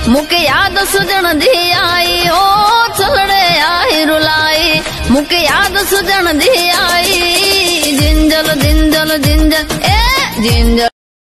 मुके याद सुजण दी आई ओ चलड़े आई रुलाई मुके याद सुजण दी आई जिंजल जिंजल जिंजल ए जिंजल।